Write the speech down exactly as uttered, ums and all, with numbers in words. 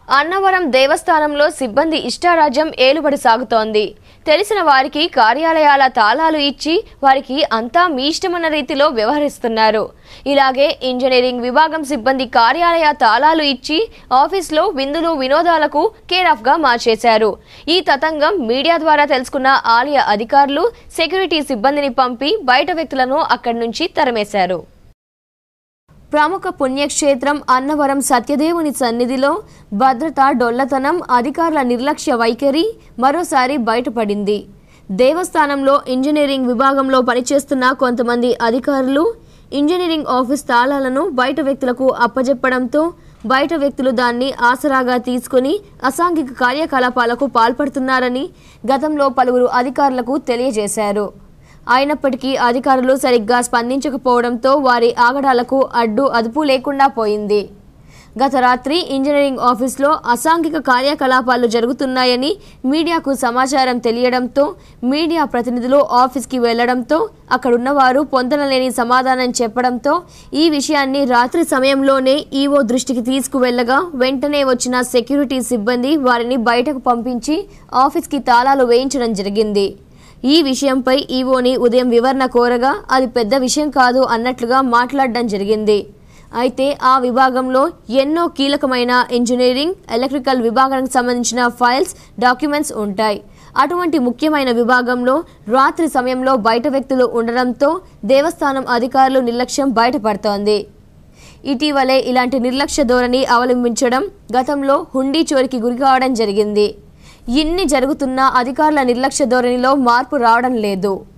అన్నవరం దేవస్థానంలో సిబ్బంది ఇష్టారాజ్యం ఏలుబడి సాగుతోంది. తెలిసిన వారికి కార్యాలయాల తాళాలు ఇచ్చి వారికి అంతా మీ ఇష్టమన్న రీతిలో వ్యవహరిస్తున్నారు. ఇలాగే ఇంజనీరింగ్ విభాగం సిబ్బంది కార్యాలయ తాళాలు ఇచ్చి ఆఫీస్లో విందులు వినోదాలకు కేర్ ఆఫ్ గా మార్చేశారు. ఈ తతంగం మీడియా ద్వారా తెలుసుకున్న ఆలయ అధికారులు సెక్యూరిటీ సిబ్బందిని పంపి బయట వ్యక్తులను అక్కడి నుంచి తరిమేశారు. ప్రముఖ పుణ్యక్షేత్రం అన్నవరం సత్యదేవుని సన్నిధిలో భద్రత డొల్లతనం, అధికారుల నిర్లక్ష్య వైఖరి మరోసారి బయటపడింది. దేవస్థానంలో ఇంజనీరింగ్ విభాగంలో పనిచేస్తున్న కొంతమంది అధికారులు ఇంజనీరింగ్ ఆఫీస్ తాళాలను బయట వ్యక్తులకు అప్పజెప్పడంతో బయట వ్యక్తులు దాన్ని ఆసరాగా తీసుకుని అసాంఘిక కార్యకలాపాలకు పాల్పడుతున్నారని గతంలో పలువురు అధికారులకు తెలియజేశారు. అయినప్పటికీ అధికారులు సరిగ్గా స్పందించకపోవడంతో వారి ఆగడాలకు అడ్డు అదుపు లేకుండా పోయింది. గత రాత్రి ఇంజనీరింగ్ ఆఫీస్లో అసాంఘిక కార్యకలాపాలు జరుగుతున్నాయని మీడియాకు సమాచారం తెలియడంతో మీడియా ప్రతినిధులు ఆఫీస్కి వెళ్లడంతో అక్కడున్నవారు పొందనలేని సమాధానం చెప్పడంతో ఈ విషయాన్ని రాత్రి సమయంలోనే ఈవో దృష్టికి తీసుకువెళ్లగా వెంటనే వచ్చిన సెక్యూరిటీ సిబ్బంది వారిని బయటకు పంపించి ఆఫీస్కి తాళాలు వేయించడం జరిగింది. ఈ విషయంపై ఈవోని ఉదయం వివరణ కోరగా అది పెద్ద విషయం కాదు అన్నట్లుగా మాట్లాడడం జరిగింది. అయితే ఆ విభాగంలో ఎన్నో కీలకమైన ఇంజనీరింగ్, ఎలక్ట్రికల్ విభాగానికి సంబంధించిన ఫైల్స్, డాక్యుమెంట్స్ ఉంటాయి. అటువంటి ముఖ్యమైన విభాగంలో రాత్రి సమయంలో బయట వ్యక్తులు ఉండడంతో దేవస్థానం అధికారులు నిర్లక్ష్యం బయటపడుతోంది. ఇటీవలే ఇలాంటి నిర్లక్ష్య ధోరణి అవలంబించడం గతంలో హుండీ చోరికి గురికావడం జరిగింది. ఇన్ని జరుగుతున్నా అధికారుల నిర్లక్ష్య ధోరణిలో మార్పు రావడం లేదు.